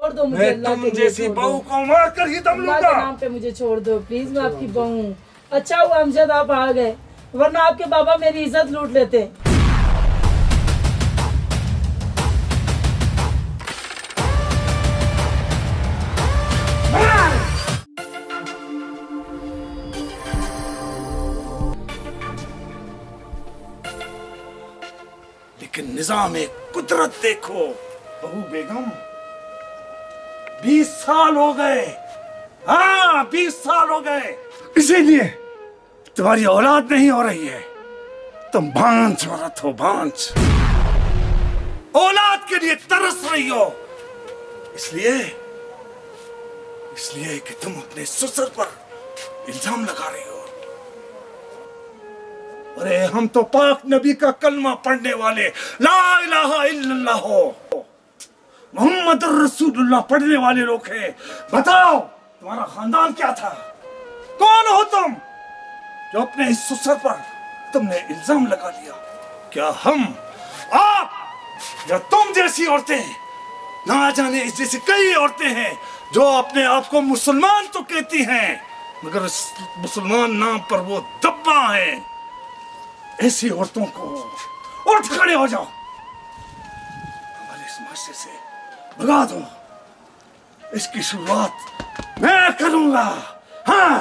छोड़ दो मुझे, अल्लाह के लिए जैसी बहू को मार कर ही दम लूंगा। अल्लाह के नाम पे मुझे छोड़ दो प्लीज, मैं आपकी बहू हूँ। अच्छा हुआ अमजद आप आ गए, वरना आपके बाबा मेरी इज्जत लूट लेते। लेकिन निजाम कुदरत देखो बहू बेगम, 20 साल हो गए। हाँ 20 साल हो गए, इसीलिए तुम्हारी औलाद नहीं हो रही है। तुम बांझ औरत हो, बांझ। औलाद के लिए तरस रही हो, इसलिए कि तुम अपने ससुर पर इल्जाम लगा रही हो। अरे हम तो पाक नबी का कलमा पढ़ने वाले, ला इलाहा इल्लल्लाह हो, मोहम्मद रसूलुल्लाह पढ़ने वाले लोग हैं। बताओ तुम्हारा खानदान क्या था? कौन हो तुम जो अपने इस ससुर पर तुमने इल्जाम लगा लिया? क्या हम, आप या तुम जैसी औरतें, ना जाने इस जैसी कई औरतें हैं जो अपने आप को मुसलमान तो कहती हैं, मगर इस मुसलमान नाम पर वो दब्बा हैं। ऐसी औरतों को उठ खड़े हो जाओ, हमारे इस माशरे से भगा दो। इसकी शुरुआत मैं करूंगा। हाँ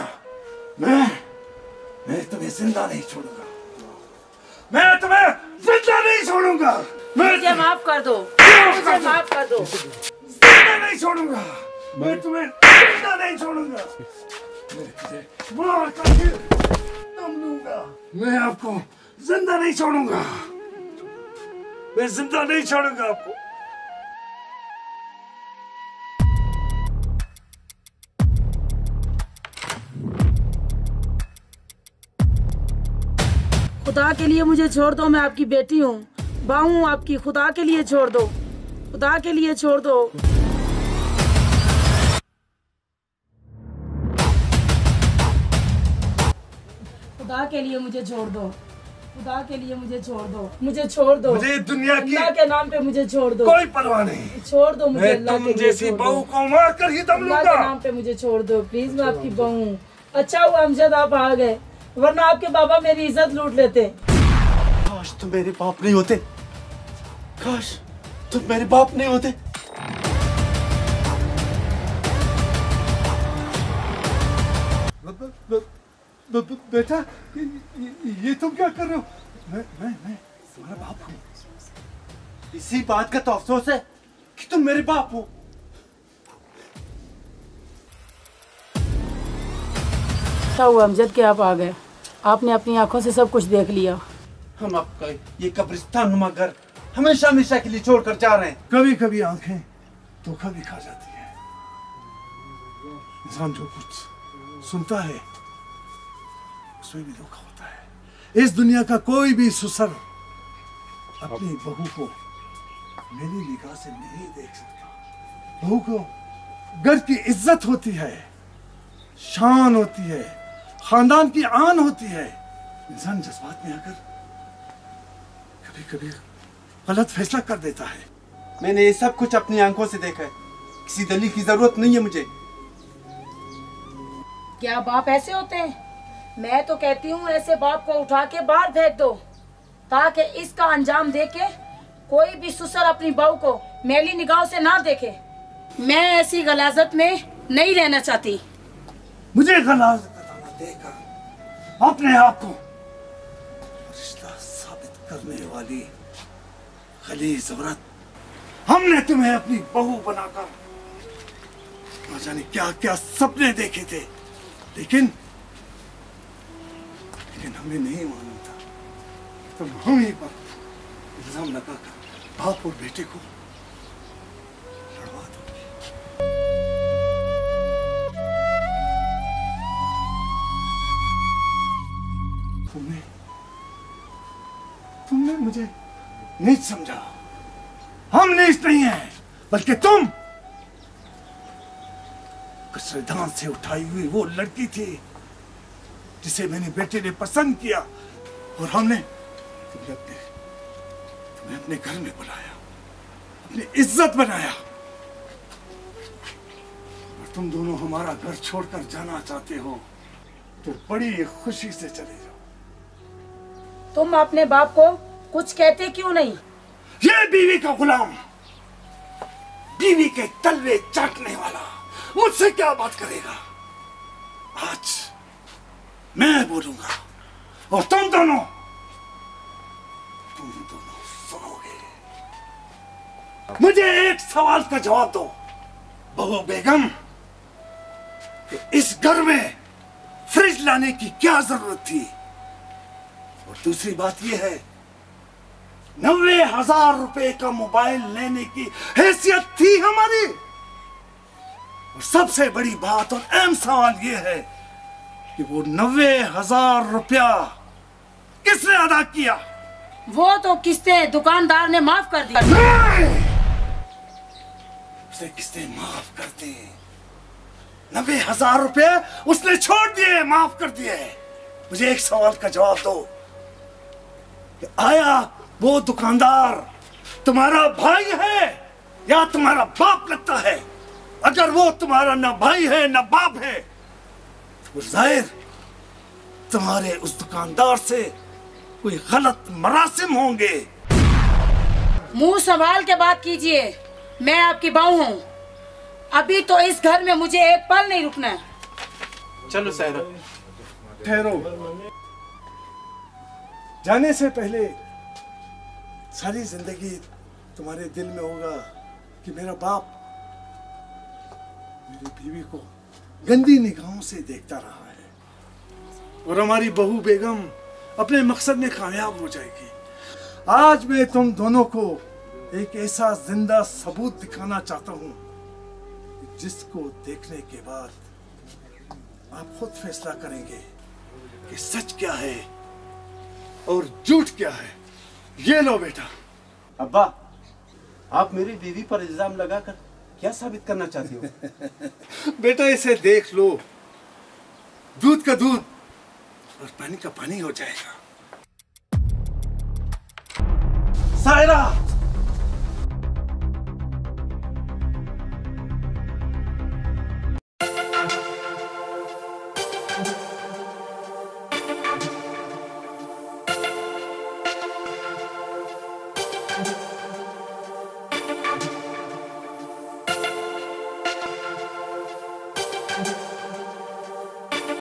मैं तुम्हें जिंदा नहीं छोड़ूंगा, मैं तुम्हें जिंदा नहीं छोड़ूंगा। मुझे माफ कर दो, मुझे माफ कर दो। जिंदा नहीं छोड़ूंगा, मैं तुम्हें जिंदा नहीं छोड़ूंगा। मैं तुझे मार कर फिर दम लूंगा। मैं आपको जिंदा नहीं छोड़ूंगा, मैं जिंदा नहीं छोड़ूंगा आपको। खुदा के लिए मुझे छोड़ दो, मैं आपकी बेटी हूँ, बहू हूँ आपकी। खुदा के लिए छोड़ दो, खुदा के लिए छोड़ दो। खुदा के लिए मुझे छोड़ दो, खुदा के लिए मुझे छोड़ दो, मुझे छोड़ दो। मुझे दुनिया की अल्लाह के नाम पे मुझे छोड़ दो, कोई परवाह नहीं। छोड़ दो मुझे, अल्लाह तुम के लिए जैसी छोड़ बहू दो। को मार कर ही दम अल्लाह के लूंगा। नाम पे मुझे छोड़ दो प्लीज, मैं आपकी बहू हूँ। अच्छा हुआ अमजद आप आ गए, वरना आपके बाबा मेरी इज्जत लूट लेते। काश तुम मेरे बाप नहीं होते, काश तुम मेरे बाप नहीं होते। बेटा ये तुम क्या कर रहे हो? मैं तुम्हारा बाप हूँ। इसी बात का तो अफसोस है कि तुम मेरे बाप हो। क्या हुआ अमजद कि आप आ गए? आपने अपनी आंखों से सब कुछ देख लिया। हम आपका ये कब्रिस्तान नुमा घर हमेशा हमेशा के लिए छोड़कर जा रहे हैं। कभी कभी आंखें धोखा भी खा जाती है। इंसान जो कुछ सुनता है उसमें भी धोखा होता है। इस दुनिया का कोई भी ससुर अपनी बहू को मेरी निगाह से नहीं देख सकता। बहू को घर की इज्जत होती है, शान होती है, खानदान की आन होती है। इंसान जज्बात में आकर कभी कभी गलत फैसला कर देता है। मैंने ये सब कुछ अपनी आंखों से देखा है, किसी दलील की जरूरत नहीं है मुझे। क्या बाप ऐसे होते हैं? मैं तो कहती हूँ ऐसे बाप को उठा के बाहर फेंक दो, ताकि इसका अंजाम देके कोई भी ससुर अपनी बहू को मैली निगाहों से ना देखे। मैं ऐसी गलाजत में नहीं रहना चाहती। मुझे गलाजत बताना देकर अपने आप को रिश्ता साबित करने वाली खलीज औरत, हमने तुम्हें अपनी बहू बनाकर न जाने क्या क्या सपने देखे थे, लेकिन हमें नहीं मालूम था तुम हम ही पर इल्जाम लगाकर बाप और बेटे को लड़वा दोगे। तुमने मुझे नीच समझा। हम नीच नहीं हैं, बल्कि तुम कचरेदान से उठाई हुई वो लड़की थी जिसे मैंने बेटे ने पसंद किया, और हमने तुम्हें अपने घर में बुलाया, अपनी इज्जत बनाया। तुम दोनों हमारा घर छोड़कर जाना चाहते हो तो बड़ी खुशी से चले जाओ। तुम अपने बाप को कुछ कहते क्यों नहीं? ये बीवी का गुलाम, बीवी के तलवे चाटने वाला मुझसे क्या बात करेगा? आज मैं बोलूंगा और तुम दोनों सुनोगे। मुझे एक सवाल का जवाब दो बहू बेगम, कि इस घर में फ्रिज लाने की क्या जरूरत थी? और दूसरी बात यह है, 90,000 रुपए का मोबाइल लेने की हैसियत थी हमारी? और सबसे बड़ी बात और अहम सवाल यह है कि वो 90,000 रुपया किसने अदा किया? वो तो किस्तें दुकानदार ने माफ कर दी। उसने किस्तें माफ कर दी? 90,000 रुपए उसने छोड़ दिए, माफ कर दिए। मुझे एक सवाल का जवाब दो कि आया वो दुकानदार तुम्हारा भाई है या तुम्हारा बाप लगता है? अगर वो तुम्हारा ना भाई है ना बाप है तो जाहिर तुम्हारे उस दुकानदार से कोई गलत मरासिम होंगे। मुंह संभाल के बात कीजिए, मैं आपकी बहू हूँ। अभी तो इस घर में मुझे एक पल नहीं रुकना है। चलो सायरा। ठहरो, जाने से पहले सारी जिंदगी तुम्हारे दिल में होगा कि मेरा बाप मेरी बीवी को गंदी निगाहों से देखता रहा है और हमारी बहू बेगम अपने मकसद में कामयाब हो जाएगी। आज मैं तुम दोनों को एक ऐसा जिंदा सबूत दिखाना चाहता हूं जिसको देखने के बाद आप खुद फैसला करेंगे कि सच क्या है और झूठ क्या है। ये लो बेटा। अब्बा, आप मेरी बीवी पर इल्जाम लगाकर क्या साबित करना चाहती हो? बेटा इसे देख लो, दूध का दूध और पानी का पानी हो जाएगा। सायरा,